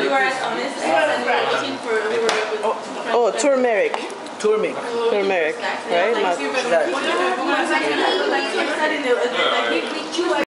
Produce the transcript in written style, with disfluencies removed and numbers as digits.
we were at Honest and we were looking for Oh, turmeric. Turmeric. Turmeric, right? like,